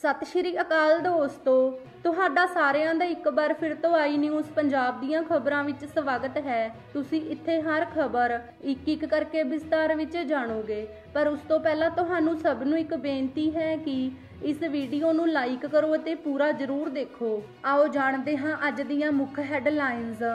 सत श्री अकाल दोस्तों, तुहाडा सारिਆਂ ਦਾ ਇੱਕ ਵਾਰ ਫਿਰ ਤੋਂ आई न्यूज़ पंजाब ਦੀਆਂ ਖਬਰਾਂ ਵਿੱਚ ਸਵਾਗਤ ਹੈ। ਤੁਸੀਂ ਇੱਥੇ ਹਰ ਖਬਰ ਇੱਕ ਕਰਕੇ ਵਿਸਤਾਰ ਵਿੱਚ ਜਾਣੋਗੇ, ਪਰ ਉਸ ਤੋਂ ਪਹਿਲਾਂ ਤੁਹਾਨੂੰ ਸਭ ਨੂੰ ਇੱਕ ਬੇਨਤੀ ਹੈ ਕਿ इस वीडियो नूं लाइक करो ते पूरा जरूर देखो। आओ जानते हाँ अज दियां मुख हैडलाइनस।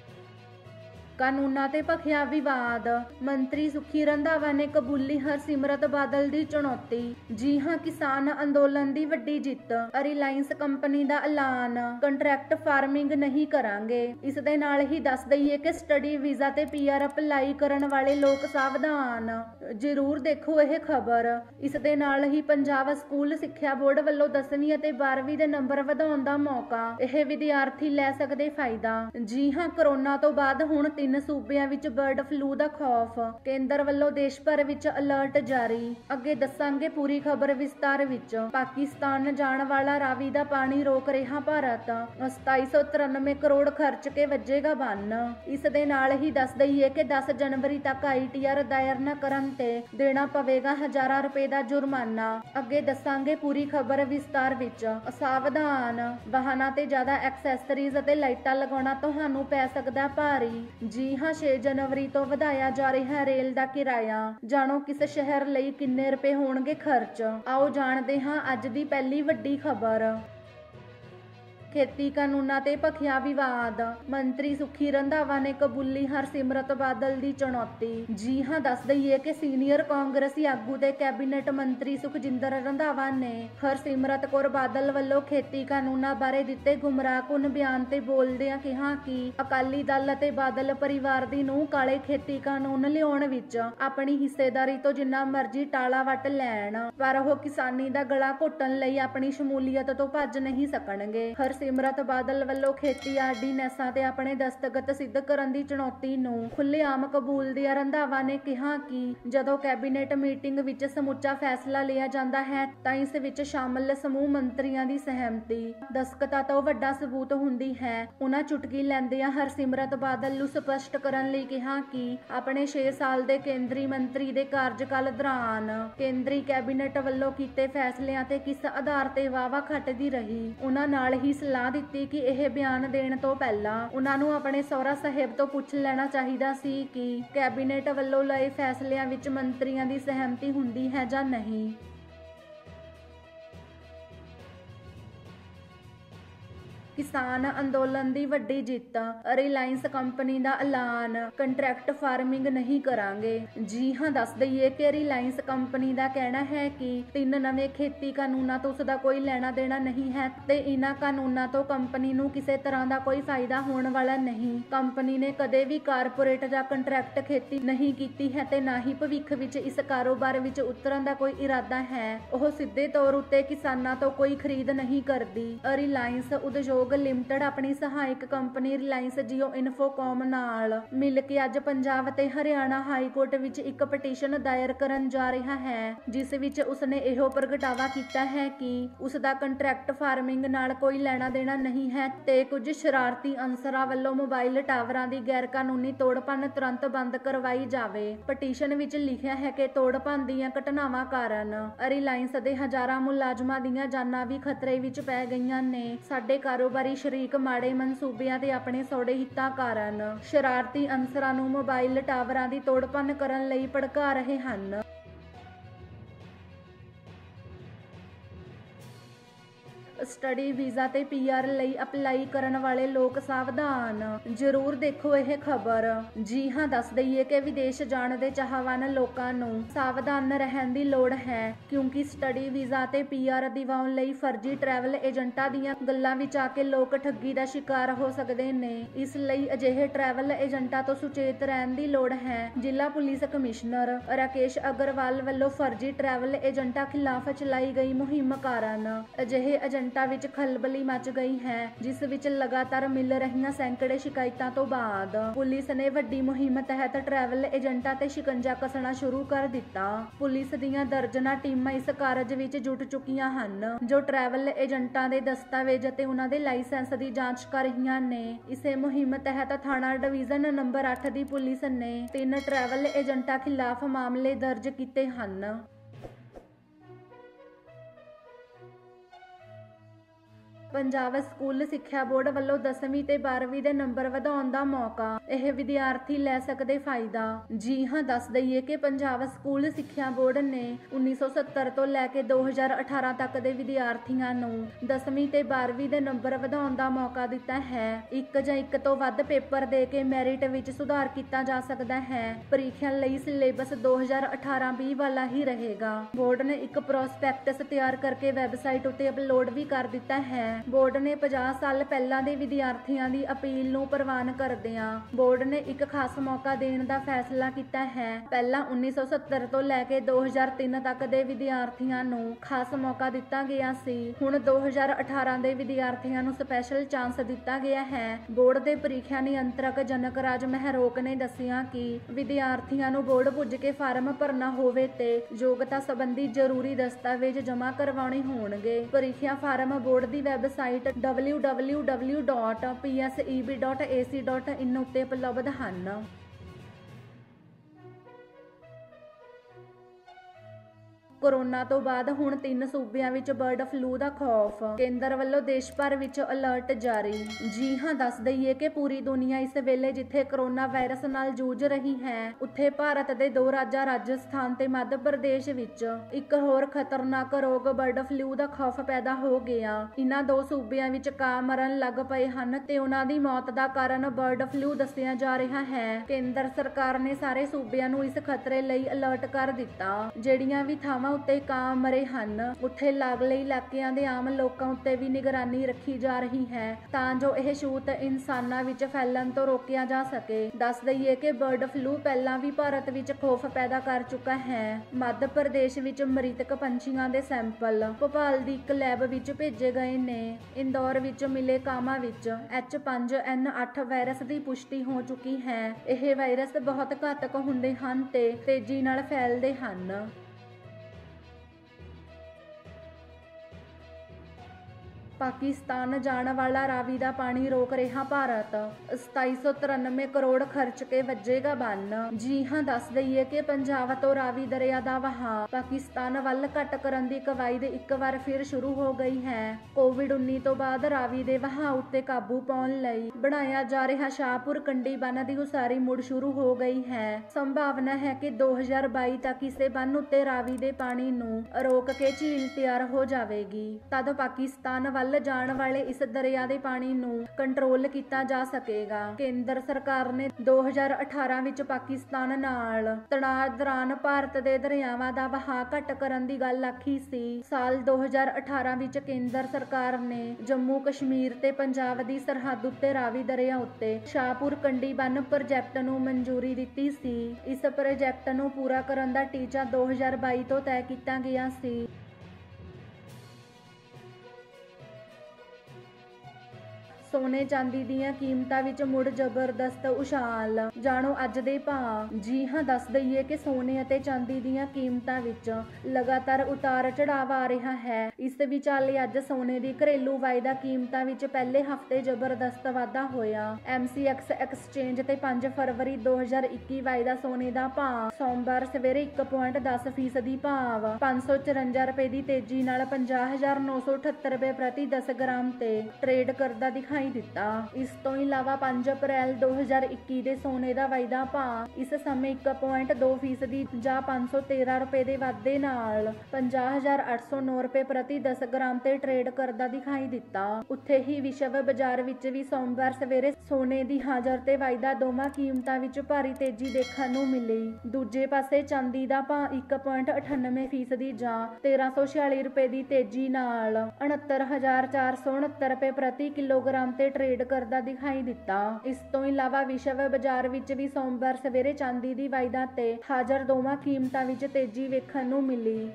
कानूनां ते भखिया विवाद, मंत्री सुखी रंधावा ने कबूली हरसिमरत बादल दी चुनौती। जी हाँ, किसान अंदोलन दी वड्डी जित, रिलायंस कंपनी दा ऐलान, कंट्रैक्ट फार्मिंग नहीं करांगे। इस दे नाल ही दस दईए कि स्टडी वीजा ते PR अप्लाई करन वाले लोग सावधान। जरूर देखो यह खबर। इस दे नाल ही पंजाब स्कूल सिक्ख्या बोर्ड वल्लों 10वीं ਅਤੇ 12ਵੀਂ ਦੇ नंबर ਵਧਾਉਣ ਦਾ मौका, यह विद्यार्थी लै सकदे फायदा। जी हाँ, कोरोना तो बाद हुण 3 सूबिਆਂ ਵਿੱਚ बर्ड फ्लू ਦਾ खौफ, केंद्र ਵੱਲੋਂ देश भर ਵਿੱਚ अलर्ट जारी। ਅੱਗੇ ਦੱਸਾਂਗੇ पूरी खबर विस्तार ਵਿੱਚ। पाकिस्तान जाण वाला रावी ਦਾ पानी रोक ਰਿਹਾ ਭਾਰਤ, 2793 ਕਰੋੜ ਖਰਚ ਕੇ ਵੱਜੇਗਾ ਬੰਨ। ਇਸ ਦੇ ਨਾਲ ਹੀ ਦੱਸ ਦਈਏ ਕਿ 10 ਜਨਵਰੀ ਤੱਕ ITR ਦਾਇਰ ਨਾ ਕਰਨ ਤੇ ਦੇਣਾ ਪਵੇਗਾ ਹਜ਼ਾਰਾਂ ਰੁਪਏ ਦਾ ਜੁਰਮਾਨਾ। ਅੱਗੇ ਦੱਸਾਂਗੇ पूरी खबर विस्तार ਵਿੱਚ। ਸਾਵਧਾਨ, ਵਾਹਨਾਂ ਤੇ ਜ਼ਿਆਦਾ ਐਕਸੈਸਰੀਜ਼ ਅਤੇ ਲਾਈਟਾਂ ਲਗਾਉਣਾ ਤੁਹਾਨੂੰ ਪੈ ਸਕਦਾ ਭਾਰੀ। जी हाँ, 6 जनवरी तो ਵਧਾਇਆ जा रहा है रेल ਦਾ किराया। ਜਾਣੋ किस शहर ਲਈ ਕਿੰਨੇ ਰੁਪਏ ਹੋਣਗੇ ਖਰਚ। आओ ਜਾਣਦੇ ਹਾਂ ਅੱਜ ਦੀ ਪਹਿਲੀ ਵੱਡੀ ਖਬਰ। खेती कानूनां ते भखिया विवाद, मंत्री सुखी रंधावा ने कबूली हरसिमरत बादल दी चुनौती। जी हाँ, दस दईए कि सीनियर कांग्रेसी आगू ते कैबिनेट मंत्री सुखजिंदर रंधावा ने हरसिमरत कौर बादल वल्लों खेती कानूनां बारे दिते गुमराहकुन बयान ते बोलदिआं कहा कि अकाली दल ते बादल परिवार दी नूंह काले खेती कानून लिआउण विच अपनी हिस्सेदारी तो जिन्ना मर्जी टाला वट लैण, पर ओह किसानी दा गला घुੱਟਣ ਲਈ अपनी शमूलीयत तो भज नहीं सकणगे। सिमरत बादल ਵੱਲੋਂ खेती ਆਰਡੀਨੈਂਸਾਂ ਤੇ ਆਪਣੇ ਦਸਤਖਤ ਸਿੱਧ ਕਰਨ ਦੀ ਚੁਣੌਤੀ ਨੂੰ ਖੁੱਲ੍ਹੇਆਮ ਕਬੂਲਦਿਆਂ ਰੰਧਾਵਾ ਨੇ ਕਿਹਾ ਕਿ ਜਦੋਂ ਕੈਬਨਿਟ ਮੀਟਿੰਗ ਵਿੱਚ ਸਮੁੱਚਾ ਫੈਸਲਾ ਲਿਆ ਜਾਂਦਾ ਹੈ ਤਾਂ ਇਸ ਵਿੱਚ ਸ਼ਾਮਲ ਸਮੂਹ ਮੰਤਰੀਆਂ ਦੀ ਸਹਿਮਤੀ ਦਸਤਖਤਾਂ ਤੋਂ ਵੱਡਾ ਸਬੂਤ ਹੁੰਦੀ ਹੈ। ਉਹਨਾਂ ਚੁਟਕੀ ਲੈਂਦਿਆਂ ਹਰਸਿਮਰਤ ਬਾਦਲ ਨੂੰ ਸਪਸ਼ਟ ਕਰਨ ਲਈ ਕਿਹਾ ਕਿ ਆਪਣੇ 6 ਸਾਲ ਦੇ ਕੇਂਦਰੀ ਮੰਤਰੀ ਦੇ ਕਾਰਜਕਾਲ ਦੌਰਾਨ ਕੇਂਦਰੀ ਕੈਬਨਿਟ ਵੱਲੋਂ ਕੀਤੇ ਫੈਸਲਿਆਂ ਤੇ ਕਿਸ ਆਧਾਰ ਤੇ ਵਾਵਾ ਖੱਟਦੀ ਰਹੀ। ਉਹਨਾਂ ਨਾਲ ਹੀ ਸਲਾਹ ਦਿੱਤੀ ਕਿ ਇਹ ਬਿਆਨ ਦੇਣ ਤੋਂ ਪਹਿਲਾਂ ਉਹਨਾਂ ਨੂੰ ਆਪਣੇ ਸਹੁਰਾ ਸਾਹਿਬ ਤੋਂ ਪੁੱਛ ਲੈਣਾ ਚਾਹੀਦਾ ਸੀ ਕਿ ਕੈਬਨਿਟ ਵੱਲੋਂ ਲਏ ਫੈਸਲਿਆਂ ਵਿੱਚ ਮੰਤਰੀਆਂ ਦੀ ਸਹਿਮਤੀ ਹੁੰਦੀ ਹੈ ਜਾਂ ਨਹੀਂ। किसान अंदोलन दी वड्डी जित, रिलायंस कंपनी दा ऐलान, कंट्रैक्ट फार्मिंग नहीं करांगे। जी हाँ, दस दईए कि रिलायंस कंपनी दा कहना है कि 3 नवे खेती कानूनां तो उसका कोई लेना देना नहीं है ते इन्हां कानूनां तो कंपनी नूं किसी तरह का कोई फायदा होने वाला नहीं। कंपनी ने कदे भी कारपोरेट जां कंट्रैक्ट खेती नहीं कीती है ते ना ही भविख विच इस कारोबार विच उतरन दा कोई इरादा है। ओह सिद्धे तौर उत्ते किसानां तो कोई खरीद नहीं करदी। रिलायंस उद्योग लिमिटेड अपनी सहायक कंपनी रिलायंस जियो इन्फोकॉम नाल मिल के अज पंजाब ते हरियाणा हाई कोर्ट विच एक पटीशन दायर करन जा रहा है, जिस विच उसने इहो प्रगटावा कीता है कि उसदा कंट्रैक्ट फार्मिंग नाल कोई लेना देना नहीं है ते कुछ शरारती अंसरां वल्लों मोबाइल टावरां दी गैर कानूनी तोड़ भन्न तुरंत बंद करवाई जावे। पटीशन विच लिखिया है कि तोड़ भन्न दीआं घटनावां कारण रिलायंस दे हजारां मुलाजमां दीआं जानां भी खतरे विच पै गईआं ने। साडे कारोबारी शरीक माड़े मनसूबिਆਂ ਤੇ ਆਪਣੇ ਸੌੜੇ ਹਿੱਤਾਂ ਕਾਰਨ ਸ਼ਰਾਰਤੀ ਅੰਸਰਾਂ ਨੂੰ ਮੋਬਾਈਲ ਟਾਵਰਾਂ ਦੀ ਤੋੜ ਭੰਨ ਕਰਨ ਲਈ ਭੜਕਾ ਰਹੇ ਹਨ। स्टडी वीजा ते PR ਲਈ ਅਪਲਾਈ ਕਰਨ ਵਾਲੇ ਲੋਕ ਸਾਵਧਾਨ। ਜ਼ਰੂਰ ਦੇਖੋ ਇਹ ਖਬਰ। ਜੀ ਹਾਂ, ਦੱਸ ਦਈਏ ਕਿ ਵਿਦੇਸ਼ ਜਾਣ ਦੇ ਚਾਹਵਾਨ ਲੋਕਾਂ ਨੂੰ ਸਾਵਧਾਨ ਰਹਿਣ ਦੀ ਲੋੜ ਹੈ, ਕਿਉਂਕਿ ਸਟੱਡੀ ਵੀਜ਼ਾ ਤੇ PR ਦਿਵਾਉਣ ਲਈ ਫਰਜ਼ੀ ਟਰੈਵਲ ਏਜੰਟਾਂ ਦੀਆਂ ਗੱਲਾਂ ਵਿੱਚ ਆ ਕੇ ਲੋਕ ਠੱਗੀ ਦਾ ਸ਼ਿਕਾਰ ਹੋ ਸਕਦੇ ਨੇ। ਇਸ ਲਈ ਅਜਿਹੇ ਟਰੈਵਲ ਏਜੰਟਾਂ ਤੋਂ ਸੁਚੇਤ ਰਹਿਣ ਦੀ ਲੋੜ ਹੈ। ਜ਼ਿਲ੍ਹਾ ਪੁਲਿਸ ਕਮਿਸ਼ਨਰ ਰਾਕੇਸ਼ ਅਗਰਵਾਲ ਵੱਲੋਂ ਫਰਜ਼ੀ ਟਰੈਵਲ ਏਜੰਟਾਂ ਖਿਲਾਫ ਚਲਾਈ ਗਈ ਮੁਹਿੰਮ ਕਾਰਨ ਅਜਿਹੇ ਏਜੰਟਾਂ ਵਿੱਚ ਖਲਬਲੀ ਮਚ ਗਈ ਹੈ, ਜਿਸ ਵਿੱਚ ਲਗਾਤਾਰ ਮਿਲ ਰਹੀਆਂ ਸੈਂਕੜੇ ਸ਼ਿਕਾਇਤਾਂ ਤੋਂ ਬਾਅਦ ਪੁਲਿਸ ਨੇ ਵੱਡੀ ਮੁਹਿੰਮ ਤਹਿਤ ਟਰੈਵਲ ਏਜੰਟਾਂ ਤੇ ਸ਼ਿਕੰਜਾ ਕੱਸਣਾ ਸ਼ੁਰੂ ਕਰ ਦਿੱਤਾ। ਪੁਲਿਸ ਦੀਆਂ ਦਰਜਨਾਂ ਟੀਮਾਂ ਇਸ ਕਾਰਜ ਵਿੱਚ ਜੁਟ ਚੁੱਕੀਆਂ ਹਨ, ਜੋ ਟਰੈਵਲ ਏਜੰਟਾਂ ਦੇ ਦਸਤਾਵੇਜ਼ ਅਤੇ ਉਹਨਾਂ ਦੇ ਲਾਇਸੈਂਸ ਦੀ ਜਾਂਚ ਕਰ ਰਹੀਆਂ ਨੇ। ਇਸੇ ਮੁਹਿੰਮ ਤਹਿਤ ਥਾਣਾ ਡਿਵੀਜ਼ਨ ਨੰਬਰ 8 ਦੀ ਪੁਲਿਸ ਨੇ 3 ਟਰੈਵਲ ਏਜੰਟਾਂ ਖਿਲਾਫ ਮਾਮਲੇ ਦਰਜ ਕੀਤੇ ਹਨ। ਪੰਜਾਬ ਸਕੂਲ ਸਿੱਖਿਆ ਬੋਰਡ ਵੱਲੋਂ 10ਵੀਂ ਤੇ 12ਵੀਂ ਦੇ ਨੰਬਰ ਵਧਾਉਣ ਦਾ ਮੌਕਾ, ਇਹ ਵਿਦਿਆਰਥੀ ਲੈ ਸਕਦੇ ਫਾਇਦਾ। ਜੀ ਹਾਂ, ਦੱਸ ਦਈਏ ਕਿ ਪੰਜਾਬ ਸਕੂਲ ਸਿੱਖਿਆ ਬੋਰਡ ਨੇ 1970 ਤੋਂ ਲੈ ਕੇ 2018 ਤੱਕ ਦੇ ਵਿਦਿਆਰਥੀਆਂ ਨੂੰ 10ਵੀਂ ਤੇ 12ਵੀਂ ਦੇ ਨੰਬਰ ਵਧਾਉਣ ਦਾ ਮੌਕਾ ਦਿੱਤਾ ਹੈ। ਇੱਕ ਜਾਂ ਇੱਕ ਤੋਂ ਵੱਧ ਪੇਪਰ ਦੇ ਕੇ ਮੈਰਿਟ ਵਿੱਚ ਸੁਧਾਰ ਕੀਤਾ ਜਾ ਸਕਦਾ ਹੈ। ਪ੍ਰੀਖਿਆ ਲਈ ਸਿਲੇਬਸ 2018-20 ਵਾਲਾ ਹੀ ਰਹੇਗਾ। ਬੋਰਡ ਨੇ ਇੱਕ ਪ੍ਰੋਸਪੈਕਟਸ ਤਿਆਰ ਕਰਕੇ ਵੈਬਸਾਈਟ ਉੱਤੇ ਅਪਲੋਡ ਵੀ ਕਰ ਦਿੱਤਾ ਹੈ। ਬੋਰਡ ਨੇ 50 ਸਾਲ ਪਹਿਲਾਂ ਦੇ ਵਿਦਿਆਰਥੀਆਂ ਦੀ ਅਪੀਲ ਨੂੰ ਪ੍ਰਵਾਨ ਕਰਦਿਆਂ ਬੋਰਡ ਨੇ ਇੱਕ ਖਾਸ ਮੌਕਾ ਦੇਣ ਦਾ ਫੈਸਲਾ ਕੀਤਾ ਹੈ। ਪਹਿਲਾਂ 1970 ਤੋਂ ਲੈ ਕੇ 2003 ਤੱਕ ਦੇ ਵਿਦਿਆਰਥੀਆਂ ਨੂੰ ਖਾਸ ਮੌਕਾ ਦਿੱਤਾ ਗਿਆ ਸੀ। ਹੁਣ 2018 ਦੇ ਵਿਦਿਆਰਥੀਆਂ ਨੂੰ ਸਪੈਸ਼ਲ ਚਾਂਸ ਦਿੱਤਾ ਗਿਆ ਹੈ। ਬੋਰਡ ਦੇ ਪ੍ਰੀਖਿਆ ਨਿਯੰਤਰਕ ਜਨਕ ਰਾਜ ਮਹਿਰੋਕ ਨੇ ਦੱਸਿਆ ਕਿ ਵਿਦਿਆਰਥੀਆਂ ਨੂੰ ਬੋਰਡ ਪੁੱਜ ਕੇ ਫਾਰਮ ਭਰਨਾ ਹੋਵੇ ਤੇ ਯੋਗਤਾ ਸੰਬੰਧੀ ਜ਼ਰੂਰੀ ਦਸਤਾਵੇਜ਼ ਜਮ੍ਹਾਂ ਕਰਵਾਉਣੇ ਹੋਣਗੇ। ਪ੍ਰੀਖਿਆ ਫਾਰਮ ਬੋਰਡ ਦੀ ਵੈਬਸਾਈਟ www.pseb.ac.in ਉੱਤੇ ਉਪਲਬਧ ਹਨ। ਕੋਰੋਨਾ ਤੋਂ ਬਾਅਦ ਹੁਣ 3 ਸੂਬਿਆਂ ਵਿੱਚ ਬਰਡ ਫਲੂ ਦਾ ਖੌਫ, ਕੇਂਦਰ ਵੱਲੋਂ ਦੇਸ਼ ਭਰ ਵਿੱਚ ਅਲਰਟ ਜਾਰੀ। ਜੀ ਹਾਂ, ਦੱਸ ਦਈਏ ਕਿ ਪੂਰੀ ਦੁਨੀਆ ਇਸ ਵੇਲੇ ਜਿੱਥੇ ਕੋਰੋਨਾ ਵਾਇਰਸ ਨਾਲ ਜੂਝ ਰਹੀ ਹੈ, ਉੱਥੇ ਭਾਰਤ ਦੇ 2 ਰਾਜਾਂ ਰਾਜਸਥਾਨ ਤੇ ਮੱਧ ਪ੍ਰਦੇਸ਼ ਵਿੱਚ ਇੱਕ ਹੋਰ ਖਤਰਨਾਕ ਰੋਗ ਬਰਡ ਫਲੂ ਦਾ ਖੌਫ ਪੈਦਾ ਹੋ ਗਿਆ। ਇਨ੍ਹਾਂ 2 ਸੂਬਿਆਂ ਵਿੱਚ ਕਾਂ ਮਰਨ ਲੱਗ ਪਏ ਹਨ ਤੇ ਉਹਨਾਂ ਦੀ ਮੌਤ ਦਾ ਕਾਰਨ ਬਰਡ ਫਲੂ ਦੱਸਿਆ ਜਾ ਰਿਹਾ ਹੈ। ਕੇਂਦਰ ਸਰਕਾਰ ਨੇ ਸਾਰੇ ਸੂਬਿਆਂ ਨੂੰ ਇਸ ਖਤਰੇ ਲਈ ਅਲਰਟ ਕਰ ਦਿੱਤਾ। ਜਿਹੜੀਆਂ ਵੀ ਥਾਵਾਂ ਉੱਤੇ ਕਾਂ ਮਰੇ ਹਨ, ਉੱਥੇ ਲਾਗਲੇ ਇਲਾਕਿਆਂ ਦੇ ਆਮ ਲੋਕਾਂ ਉੱਤੇ ਵੀ ਨਿਗਰਾਨੀ ਰੱਖੀ ਜਾ ਰਹੀ ਹੈ ਤਾਂ ਜੋ ਇਹ ਛੂਤ ਇਨਸਾਨਾਂ ਵਿੱਚ ਫੈਲਣ ਤੋਂ ਰੋਕਿਆ ਜਾ ਸਕੇ। ਦੱਸ ਦਈਏ ਕਿ ਬਰਡ ਫਲੂ ਪਹਿਲਾਂ ਵੀ ਭਾਰਤ ਵਿੱਚ ਖੌਫ ਪੈਦਾ ਕਰ ਚੁੱਕਾ ਹੈ। ਮੱਧ ਪ੍ਰਦੇਸ਼ ਵਿੱਚ ਮ੍ਰਿਤਕ ਪੰਛੀਆਂ ਦੇ ਸੈਂਪਲ ਭੋਪਾਲ ਦੀ ਇੱਕ ਲੈਬ ਵਿੱਚ ਭੇਜੇ ਗਏ ਨੇ। ਇੰਦੌਰ ਵਿੱਚ ਮਿਲੇ ਕਾਮਾਂ ਵਿੱਚ H5N8 ਵਾਇਰਸ ਦੀ ਪੁਸ਼ਟੀ ਹੋ ਚੁੱਕੀ ਹੈ। ਇਹ ਵਾਇਰਸ ਬਹੁਤ ਘਾਤਕ ਹੁੰਦੇ ਹਨ ਤੇ ਤੇਜ਼ੀ ਨਾਲ ਫੈਲਦੇ ਹਨ। ਪਾਕਿਸਤਾਨ ਜਾਣ ਵਾਲਾ ਰਾਵੀ ਦਾ ਪਾਣੀ ਰੋਕ ਰਿਹਾ ਭਾਰਤ, 2793 ਕਰੋੜ ਖਰਚ ਕੇ ਵੱਜੇਗਾ ਬੰਨ। ਜੀ ਹਾਂ, ਦੱਸ ਦਈਏ ਕਿ ਪੰਜਾਬ ਤੋਂ ਰਾਵੀ ਦਰਿਆ ਦਾ ਵਹਾਅ ਪਾਕਿਸਤਾਨ ਵੱਲ ਘੱਟ ਕਰਨ ਦੀ ਕਵਾਇਦ ਇੱਕ ਵਾਰ ਫਿਰ ਸ਼ੁਰੂ ਹੋ ਗਈ ਹੈ। ਕੋਵਿਡ-19 ਤੋਂ ਬਾਅਦ ਰਾਵੀ ਦੇ ਵਹਾਅ ਉੱਤੇ ਕਾਬੂ ਪਾਉਣ ਲਈ ਬਣਾਇਆ ਜਾ ਰਿਹਾ ਸ਼ਾਹਪੁਰ ਕੰਢੀ ਬੰਨ ਦੀ ਉਸਾਰੀ ਮੁੜ ਸ਼ੁਰੂ ਹੋ ਗਈ ਹੈ। ਸੰਭਾਵਨਾ ਹੈ ਕਿ 2022 ਤੱਕ ਇਸੇ ਬੰਨ ਉੱਤੇ ਰਾਵੀ ਦੇ ਪਾਣੀ ਨੂੰ ਰੋਕ ਕੇ ਝੀਲ ਤਿਆਰ ਹੋ ਜਾਵੇਗੀ। ਤਦ ਪਾਕਿਸਤਾਨ ਵੱਲ ਜਾਣ ਵਾਲੇ ਇਸ ਦਰਿਆ ਦੇ ਪਾਣੀ ਨੂੰ ਕੰਟਰੋਲ ਕੀਤਾ ਜਾ ਸਕੇਗਾ। ਕੇਂਦਰ ਸਰਕਾਰ ਨੇ 2018 ਵਿੱਚ ਪਾਕਿਸਤਾਨ ਨਾਲ ਤਣਾਅ ਦੌਰਾਨ ਭਾਰਤ ਦੇ ਦਰਿਆਵਾਂ ਦਾ ਵਹਾਅ ਘੱਟ ਕਰਨ ਦੀ ਗੱਲ ਆਖੀ ਸੀ। ਸਾਲ 2018 ਵਿੱਚ ਕੇਂਦਰ ਸਰਕਾਰ ਨੇ ਜੰਮੂ ਕਸ਼ਮੀਰ ਤੇ ਪੰਜਾਬ ਦੀ ਸਰਹੱਦ ਉੱਤੇ ਰਾਵੀ ਦਰਿਆ ਉੱਤੇ ਸ਼ਾਹਪੁਰ ਕੰਢੀ ਬੰਨ ਪ੍ਰੋਜੈਕਟ ਨੂੰ ਮਨਜ਼ੂਰੀ ਦਿੱਤੀ ਸੀ। ਇਸ ਪ੍ਰੋਜੈਕਟ ਨੂੰ ਪੂਰਾ ਕਰਨ ਦਾ ਟੀਚਾ 2022 ਤੋਂ ਤੈਅ ਕੀਤਾ ਗਿਆ ਸੀ। ਸੋਨੇ ਚਾਂਦੀ ਦੀਆਂ ਕੀਮਤਾਂ ਵਿੱਚ ਮੁੜ ਜ਼ਬਰਦਸਤ ਉਛਾਲ, ਜਾਣੋ ਅੱਜ ਦੇ ਭਾਅ। ਜੀ ਹਾਂ, ਦੱਸ ਦਈਏ ਕਿ ਸੋਨੇ ਅਤੇ ਚਾਂਦੀ ਦੀਆਂ ਕੀਮਤਾਂ ਵਿੱਚ ਲਗਾਤਾਰ ਉਤਾਰ ਚੜਾਵ ਆ ਰਿਹਾ ਹੈ। ਇਸ ਵਿਚਾਲੇ ਅੱਜ ਸੋਨੇ ਦੀ ਘਰੇਲੂ ਵਾਇਦਾ ਕੀਮਤਾਂ ਵਿੱਚ ਪਹਿਲੇ ਹਫ਼ਤੇ ਜ਼ਬਰਦਸਤ ਵਾਧਾ ਹੋਇਆ। MCX ਐਕਸਚੇਂਜ ਤੇ 5 ਫਰਵਰੀ 2021 ਵਾਇਦਾ ਸੋਨੇ ਦਾ ਭਾਅ ਸੋਮਵਾਰ ਸਵੇਰੇ 1.10% ਭਾਵ 554 ਰੁਪਏ ਦੀ ਤੇਜ਼ੀ ਨਾਲ 50,978 ਰੁਪਏ ਪ੍ਰਤੀ 10 ਗ੍ਰਾਮ ਤੇ ਟ੍ਰੇਡ ਕਰਦਾ ਦਿਖਾਈ ਦਿੱਤਾ। ਇਸ ਤੋਂ ਇਲਾਵਾ 5 ਅਪ੍ਰੈਲ 2021 ਦੇ ਸੋਨੇ ਦਾ ਵਾਇਦਾ ਭਾਅ ਇਸ ਸਮੇਂ 1.2% ਜਾਂ 513 ਰੁਪਏ ਦੇ ਵਾਧੇ ਨਾਲ 50,809 ਰੁਪਏ ਪ੍ਰਤੀ 10 ਗ੍ਰਾਮ ਤੇ ਟ੍ਰੇਡ ਕਰਦਾ ਦਿਖਾਈ ਦਿੱਤਾ। ਉੱਥੇ ਹੀ ਵਿਸ਼ਵ ਬਾਜ਼ਾਰ ਵਿੱਚ ਵੀ ਸੋਮਵਾਰ ਸਵੇਰੇ ਸੋਨੇ ਦੀ ਹਾਜ਼ਰ ਤੇ ਵਾਇਦਾ ਦੋਵਾਂ ਕੀਮਤਾਂ ਵਿੱਚ ਭਾਰੀ ਤੇਜ਼ੀ ਦੇਖਣ ਨੂੰ ਮਿਲੀ। ਦੂਜੇ ਪਾਸੇ ਚਾਂਦੀ ਦਾ ਭਾਅ 1.98% ਜਾਂ 1346 ਰੁਪਏ ਦੀ ਤੇਜ਼ੀ ਨਾਲ 69,469 ਰੁਪਏ ਪ੍ਰਤੀ ਕਿਲੋਗ੍ਰਾਮ ਤੇ ਟ੍ਰੇਡ ਕਰਦਾ ਦਿਖਾਈ ਦਿੱਤਾ। ਇਸ ਤੋਂ ਇਲਾਵਾ ਵਿਸ਼ਵ ਬਾਜ਼ਾਰ ਵਿੱਚ ਵੀ ਸੋਮਵਾਰ ਸਵੇਰੇ ਚਾਂਦੀ ਦੀ ਵਾਇਦਾ ਤੇ ਹਾਜ਼ਰ ਦੋਵਾਂ ਕੀਮਤਾਂ ਵਿੱਚ ਤੇਜ਼ੀ ਵੇਖਣ ਨੂੰ ਮਿਲੀ।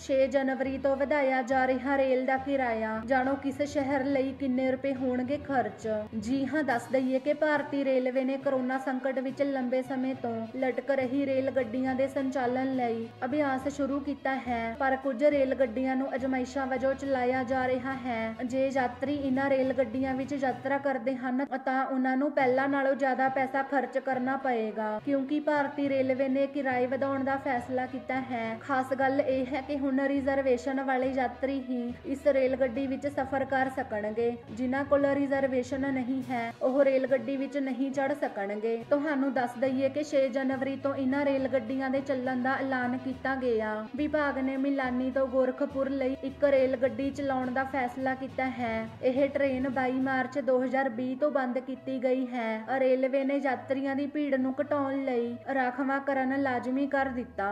6 ਜਨਵਰੀ ਤੋਂ ਵਧਾਇਆ ਜਾ ਰਿਹਾ ਰੇਲ ਦਾ ਕਿਰਾਇਆ। ਜਾਣੋ ਕਿਸ ਸ਼ਹਿਰ ਲਈ ਕਿੰਨੇ ਰੁਪਏ ਹੋਣਗੇ ਖਰਚ। ਜੀ ਹਾਂ, ਦੱਸ ਦਈਏ ਕਿ ਭਾਰਤੀ ਰੇਲਵੇ ਨੇ ਕਰੋਨਾ ਸੰਕਟ ਵਿੱਚ ਲੰਬੇ ਸਮੇਂ ਤੋਂ ਲਟਕ ਰਹੀ ਰੇਲ ਗੱਡੀਆਂ ਦੇ ਸੰਚਾਲਨ ਲਈ ਅਭਿਆਸ ਸ਼ੁਰੂ ਕੀਤਾ ਹੈ, ਪਰ ਕੁਝ ਰੇਲ ਗੱਡੀਆਂ ਨੂੰ ਅਜਮਾਇਸ਼ਾਂ ਵਜੋਂ ਚਲਾਇਆ ਜਾ ਰਿਹਾ ਹੈ। ਜੇ ਯਾਤਰੀ ਇਨ੍ਹਾਂ ਰੇਲ ਗੱਡੀਆਂ ਵਿੱਚ ਯਾਤਰਾ ਕਰਦੇ ਹਨ ਤਾਂ ਉਹਨਾਂ ਨੂੰ ਪਹਿਲਾਂ ਨਾਲੋਂ ਜ਼ਿਆਦਾ ਪੈਸਾ ਖਰਚ ਕਰਨਾ ਪਏਗਾ, ਕਿਉਂਕਿ ਭਾਰਤੀ ਰੇਲਵੇ ਨੇ ਕਿਰਾਏ ਵਧਾਉਣ ਦਾ ਫੈਸਲਾ ਕੀਤਾ ਹੈ। ਖਾਸ ਗੱਲ ਇਹ ਹੈ ਕਿ ਹੁਣ ਰਿਜ਼ਰਵੇਸ਼ਨ ਵਾਲੇ ਯਾਤਰੀ ਹੀ ਇਸ ਰੇਲ ਗੱਡੀ ਵਿੱਚ ਸਫ਼ਰ ਕਰ ਸਕਣਗੇ। ਜਿਨ੍ਹਾਂ ਕੋਲ ਰਿਜ਼ਰਵੇਸ਼ਨ ਨਹੀਂ ਹੈ ਉਹ ਰੇਲ ਗੱਡੀ ਵਿੱਚ ਨਹੀਂ ਚੜ੍ਹ ਸਕਣਗੇ। ਤੁਹਾਨੂੰ ਦੱਸ ਦਈਏ ਕਿ 6 ਜਨਵਰੀ ਤੋਂ ਇਨ੍ਹਾਂ ਰੇਲ ਗੱਡੀਆਂ ਦੇ ਚੱਲਣ ਦਾ ਐਲਾਨ ਕੀਤਾ ਗਿਆ। ਵਿਭਾਗ ਨੇ ਮਿਲਾਨੀ ਤੋਂ ਗੋਰਖਪੁਰ ਲਈ ਇੱਕ ਰੇਲ ਗੱਡੀ ਚਲਾਉਣ ਦਾ ਫੈਸਲਾ ਕੀਤਾ ਹੈ। ਇਹ ਟ੍ਰੇਨ 22 ਮਾਰਚ 2020 ਤੋਂ ਬੰਦ ਕੀਤੀ ਗਈ ਹੈ। ਰੇਲਵੇ ਨੇ ਯਾਤਰੀਆਂ ਦੀ ਭੀੜ ਨੂੰ ਘਟਾਉਣ ਲਈ ਰਾਖਵਾਂਕਰਨ ਲਾਜ਼ਮੀ ਕਰ ਦਿੱਤਾ।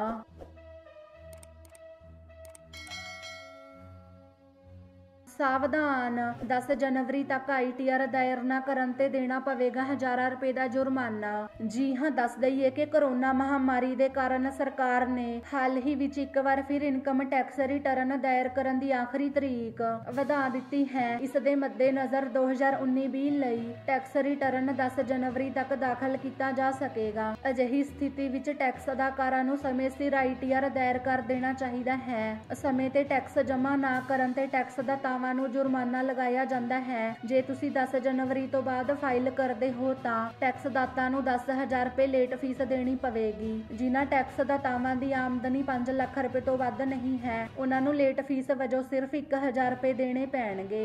ਸਾਵਧਾਨ, 10 ਜਨਵਰੀ ਤੱਕ ITR ਦਾਇਰ ਨਾ ਕਰਨ ਤੇ ਦੇਣਾ ਪਵੇਗਾ ਹਜ਼ਾਰਾਂ ਰੁਪਏ ਦਾ ਜੁਰਮਾਨਾ। ਜੀ ਹਾਂ, ਦੱਸ ਦਈਏ ਕਿ ਕਰੋਨਾ ਮਹਾਮਾਰੀ ਦੇ ਕਾਰਨ ਸਰਕਾਰ ਨੇ ਹਾਲ ਹੀ ਵਿੱਚ ਇੱਕ ਵਾਰ ਫਿਰ ਇਨਕਮ ਟੈਕਸ ਰਿਟਰਨ ਦਾਇਰ ਕਰਨ ਦੀ ਆਖਰੀ ਤਰੀਕ ਵਧਾ ਦਿੱਤੀ ਹੈ। ਇਸ ਦੇ ਮੱਦੇਨਜ਼ਰ 2019-20 ਲਈ ਟੈਕਸ ਰਿਟਰਨ 10 ਜਨਵਰੀ ਤੱਕ ਦਾਖਲ ਕੀਤਾ ਜਾ ਸਕੇਗਾ। ਅਜਿਹੀ ਸਥਿਤੀ ਵਿੱਚ ਟੈਕਸ ਅਦਾਕਾਰਾਂ ਨੂੰ ਸਮੇਂ ਸਿਰ ITR ਦਾਇਰ ਕਰ ਦੇਣਾ ਚਾਹੀਦਾ ਹੈ। ਸਮੇਂ ਤੇ ਟੈਕਸ ਜਮ੍ਹਾਂ ਨਾ ਕਰਨ ਤੇ ਟੈਕਸ ਦਾਤਾਵਾਂ ਨੂੰ ਜੁਰਮਾਨਾ ਲਗਾਇਆ ਜਾਂਦਾ ਹੈ। ਜੇ ਤੁਸੀਂ 10 ਜਨਵਰੀ ਤੋਂ ਬਾਅਦ ਫਾਈਲ ਕਰਦੇ ਹੋ ਤਾਂ ਟੈਕਸ ਦਾਤਾ ਨੂੰ 10,000 ਰੁਪਏ ਲੇਟ ਫੀਸ ਦੇਣੀ ਪਵੇਗੀ। ਜਿਨ੍ਹਾਂ ਟੈਕਸ ਦਾਤਾਵਾਂ ਦੀ ਆਮਦਨੀ 5 ਲੱਖ ਰੁਪਏ ਤੋਂ ਵੱਧ ਨਹੀਂ ਹੈ ਉਹਨਾਂ ਨੂੰ ਲੇਟ ਫੀਸ ਵਜੋਂ ਸਿਰਫ 1,000 ਰੁਪਏ ਦੇਣੇ ਪੈਣਗੇ।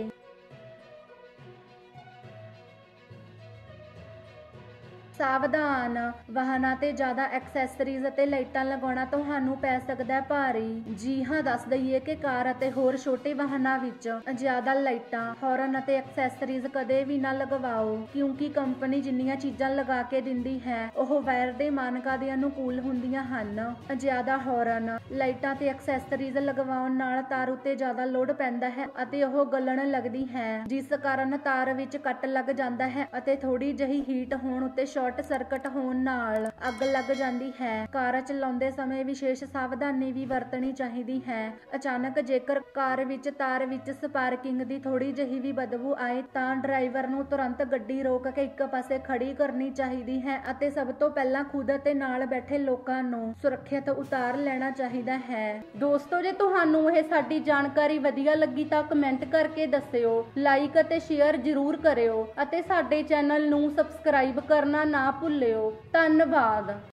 ਸਾਵਧਾਨ, ਵਾਹਨਾਂ ਤੇ ਜ਼ਿਆਦਾ ਐਕਸੈਸਰੀਜ਼ ਅਤੇ ਲਾਈਟਾਂ ਲਗਾਉਣਾ ਤੁਹਾਨੂੰ ਪੈ ਸਕਦਾ ਭਾਰੀ। ਜੀ ਹਾਂ, ਦੱਸ ਦਈਏ ਕਿ ਕਾਰ ਅਤੇ ਹੋਰ ਛੋਟੇ ਵਾਹਨਾਂ ਵਿੱਚ ਜ਼ਿਆਦਾ ਲਾਈਟਾਂ, ਹਾਰਨ ਅਤੇ ਐਕਸੈਸਰੀਜ਼ ਕਦੇ ਵੀ ਨਾ ਲਗਵਾਓ, ਕਿਉਂਕਿ ਕੰਪਨੀ ਜਿੰਨੀਆਂ ਚੀਜ਼ਾਂ ਲਗਾ ਕੇ ਦਿੰਦੀ ਹੈ ਉਹ ਵਾਇਰ ਦੇ ਮਾਨਕਾਂ ਦੇ ਅਨੁਕੂਲ ਹੁੰਦੀਆਂ ਹਨ। ਜ਼ਿਆਦਾ ਹਾਰਨ, ਲਾਈਟਾਂ ਤੇ ਐਕਸੈਸਰੀਜ਼ ਲਗਵਾਉਣ ਨਾਲ ਤਾਰ ਉੱਤੇ ਜ਼ਿਆਦਾ ਲੋਡ ਪੈਂਦਾ ਹੈ ਅਤੇ ਉਹ ਗਲਣ ਲੱਗਦੀ ਹੈ, ਜਿਸ ਕਾਰਨ ਤਾਰ ਵਿੱਚ ਕੱਟ ਲੱਗ ਜਾਂਦਾ ਹੈ ਅਤੇ ਥੋੜੀ ਜਿਹੀ ਹੀਟ ਹੋਣ ਉੱਤੇ ਸ਼ਾਰਟ ਸਰਕਟ ਹੋਣ ਨਾਲ ਅੱਗ ਲੱਗ ਜਾਂਦੀ ਹੈ। ਕਾਰ ਚਲਾਉਂਦੇ ਸਮੇਂ ਵਿਸ਼ੇਸ਼ ਸਾਵਧਾਨੀ ਵੀ ਵਰਤਣੀ ਚਾਹੀਦੀ ਹੈ। ਅਚਾਨਕ ਜੇਕਰ ਕਾਰ ਵਿੱਚ ਤਾਰ ਵਿੱਚ ਸਪਾਰਕਿੰਗ ਦੀ ਥੋੜੀ ਜਿਹੀ ਵੀ ਬਦਬੂ ਆਏ ਤਾਂ ਡਰਾਈਵਰ ਨੂੰ ਤੁਰੰਤ ਗੱਡੀ ਰੋਕ ਕੇ ਇੱਕ ਪਾਸੇ ਖੜੀ ਕਰਨੀ ਚਾਹੀਦੀ ਹੈ ਅਤੇ ਸਭ ਤੋਂ ਪਹਿਲਾਂ ਖੁਦ ਅਤੇ ਨਾਲ ਬੈਠੇ ਲੋਕਾਂ ਨੂੰ ਸੁਰੱਖਿਅਤ ਉਤਾਰ ਲੈਣਾ ਚਾਹੀਦਾ ਹੈ। ਦੋਸਤੋ, ਜੇ ਤੁਹਾਨੂੰ ਇਹ ਸਾਡੀ ਜਾਣਕਾਰੀ ਵਧੀਆ ਲੱਗੀ ਤਾਂ ਕਮੈਂਟ ਕਰਕੇ ਦੱਸਿਓ, ਲਾਈਕ ਅਤੇ ਸ਼ੇਅਰ ਜ਼ਰੂਰ ਕਰਿਓ ਅਤੇ ਸਾਡੇ ਚੈਨਲ ਨੂੰ ਸਬਸਕ੍ਰਾਈਬ ਕਰਨਾ ਨਾ ਭੁੱਲਿਓ। ਧੰਨਵਾਦ।